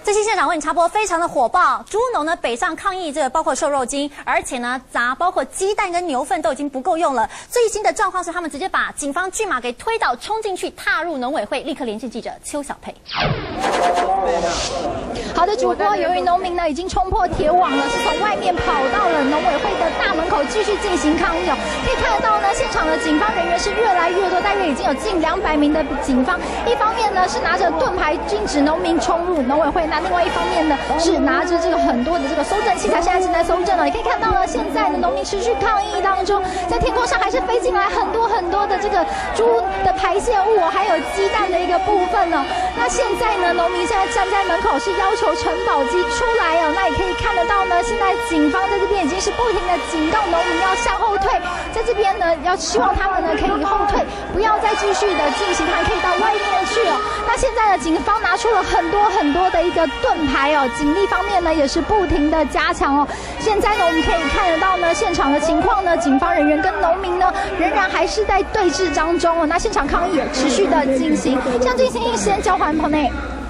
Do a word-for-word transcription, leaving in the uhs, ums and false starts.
最新现场为你插播，非常的火爆。猪农呢北上抗议，这个包括瘦肉精，而且呢砸包括鸡蛋跟牛粪都已经不够用了。最新的状况是，他们直接把警方骏马给推倒，冲进去踏入农委会。立刻连线记者邱小佩。 好的，主播，由于农民呢已经冲破铁网了，是从外面跑到了农委会的大门口继续进行抗议哦。可以看得到呢，现场的警方人员是越来越多，大约已经有近两百名的警方。一方面呢是拿着盾牌禁止农民冲入农委会。那另外一方面呢，是拿着这个很多的这个搜证器材，现在正在搜证了。你可以看到呢，现在的农民持续抗议当中，在天空上还是飞进来很多很多的这个猪的排泄物，还有鸡蛋的一个部分呢。那现在呢，农民现在站在门口是要求陈保基出来哦。那也可以看得到呢，现在警方在这边已经是不停的警告农民要向后退，在这边呢要希望他们呢可以后退，不要再继续的进行，还可以到外面去哦。那现在的警方拿出了很多很多的一个盾牌哦，警力方面呢也是不停的加强哦。现在呢我们可以看得到呢，现场的情况呢，警方人员跟农民呢仍然还是在对峙当中哦。那现场抗议也持续的进行，像进行时间交还棚内。